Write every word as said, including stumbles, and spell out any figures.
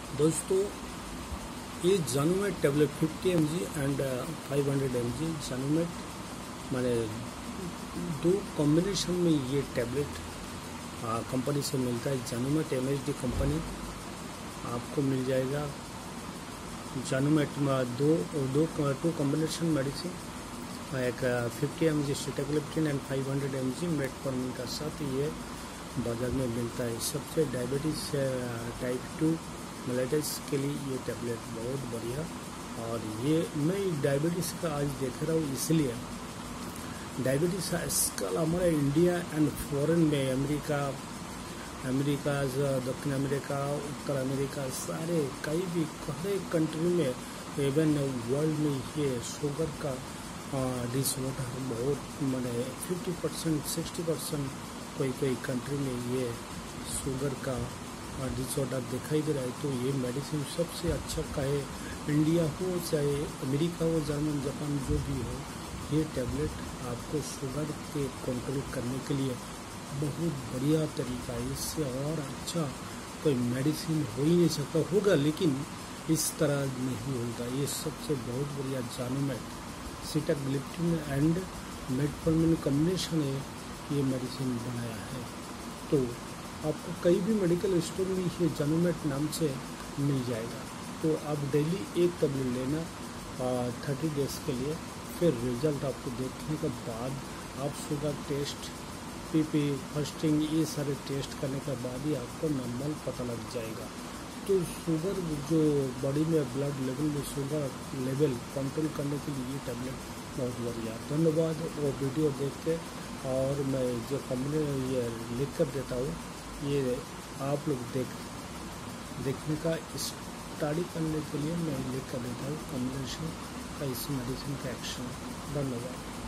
दोस्तों, ये Janumet tablet fifty M G and five hundred M G Janumet माने दो कॉम्बिनेशन में ये टैबलेट कंपनी से मिलता है। Janumet M H D company आपको मिल जाएगा। जानूमेट दो दो टू कॉम्बिनेशन मेडिसिन, एक fifty M G sitagliptin and five hundred M G metformin का साथ ये बाजार में मिलता है। सबसे डायबिटीज़ टाइप टू मेलाइटिस के लिए ये टैबलेट बहुत बढ़िया। और ये मैं डायबिटीज़ का आज देख रहा हूँ, इसलिए डायबिटीज़ आजकल हमारे इंडिया एंड फॉरेन में अमेरिका अमेरिका दक्षिण अमेरिका, उत्तर अमेरिका, सारे कई भी हर एक कंट्री में, इवन वर्ल्ड में ये शुगर का डिसऑर्डर बहुत मैंने फिफ्टी परसेंट सिक्सटी परसेंट कोई कोई कंट्री में ये शुगर का डिसऑर्डर दिखाई दे रहा है। तो ये मेडिसिन सबसे अच्छा कहे इंडिया हो चाहे अमेरिका हो, जर्मन जापान जो भी हो, ये टैबलेट आपको शुगर के कंट्रोल करने के लिए बहुत बढ़िया तरीका है। इससे और अच्छा कोई मेडिसिन हो ही नहीं सकता, होगा लेकिन इस तरह नहीं होगा। ये सबसे बहुत बढ़िया Janumet sitagliptin and metformin combination है, ये मेडिसिन बनाया है। तो आपको कई भी मेडिकल स्टोर में ये जानूमेट नाम से मिल जाएगा। तो आप डेली एक टैबलेट लेना थर्टी डेज़ के लिए, फिर रिजल्ट आपको देखने के बाद आप शुगर टेस्ट, पीपी, फास्टिंग, ये सारे टेस्ट करने के बाद ही आपको नॉर्मल पता लग जाएगा। तो शुगर जो बॉडी में ब्लड लेवल में शुगर लेवल कंट्रोल करने के लिए ये टैबलेट बहुत बढ़िया। धन्यवाद वो वीडियो देख के। और मैं जो कंपनी ये लिख कर देता हूँ, ये आप लोग देख देखने का स्टडी करने के लिए मैं लिख कर देता हूँ कॉम्बिनेशन का इस मेडिसिन का एक्शन। धन्यवाद।